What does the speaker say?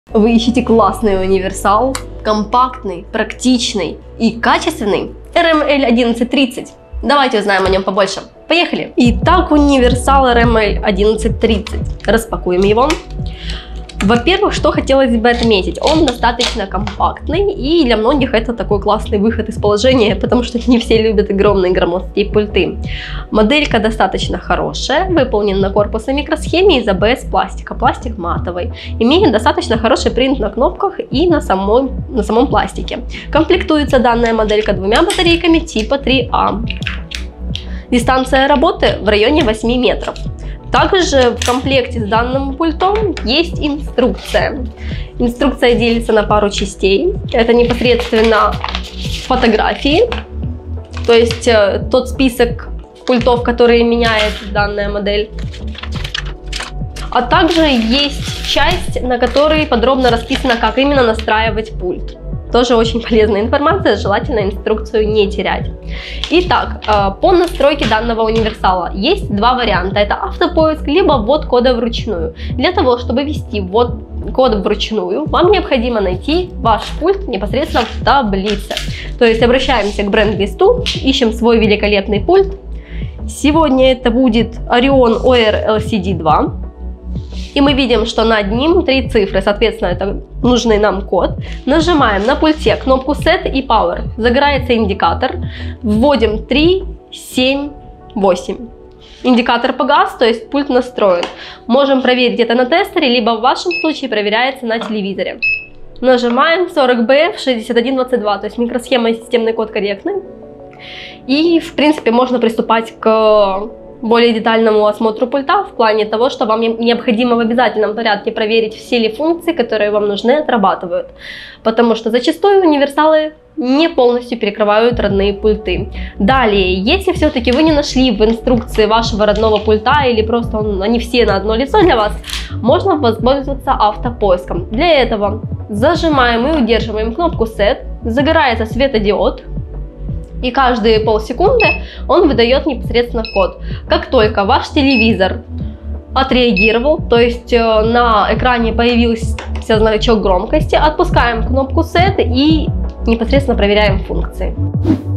Вы ищете классный универсал, компактный, практичный и качественный RML 1130. Давайте узнаем о нем побольше. Поехали! Итак, универсал RML 1130. Распакуем его. Во-первых, что хотелось бы отметить, он достаточно компактный, и для многих это такой классный выход из положения, потому что не все любят огромные громоздкие пульты. Моделька достаточно хорошая, выполнена корпус в микросхеме из ABS пластика, пластик матовый. Имеет достаточно хороший принт на кнопках и на самом пластике. Комплектуется данная моделька двумя батарейками типа 3А. Дистанция работы в районе 8 метров. Также в комплекте с данным пультом есть инструкция. Инструкция делится на пару частей. Это непосредственно фотографии, то есть тот список пультов, которые меняет данная модель. А также есть часть, на которой подробно расписано, как именно настраивать пульт. Тоже очень полезная информация, желательно инструкцию не терять. Итак, по настройке данного универсала есть два варианта. Это автопоиск, либо ввод кода вручную. Для того, чтобы ввести ввод кода вручную, вам необходимо найти ваш пульт непосредственно в таблице. То есть обращаемся к бренд-листу, ищем свой великолепный пульт. Сегодня это будет Orion OR LCD 2. И мы видим, что над ним 3 цифры, соответственно, это нужный нам код. Нажимаем на пульте кнопку Set и Power. Загорается индикатор. Вводим 3, 7, 8. Индикатор погас, то есть пульт настроен. Можем проверить это на тестере, либо в вашем случае проверяется на телевизоре. Нажимаем 40BF 6122, то есть микросхема и системный код корректны. И, в принципе, можно приступать к более детальному осмотру пульта в плане того, что вам необходимо в обязательном порядке проверить, все ли функции, которые вам нужны, отрабатывают. Потому что зачастую универсалы не полностью перекрывают родные пульты. Далее, если все-таки вы не нашли в инструкции вашего родного пульта или просто они все на одно лицо для вас, можно воспользоваться автопоиском. Для этого зажимаем и удерживаем кнопку Set, загорается светодиод. И каждые полсекунды он выдает непосредственно код. Как только ваш телевизор отреагировал, то есть на экране появился значок громкости, отпускаем кнопку Set и непосредственно проверяем функции.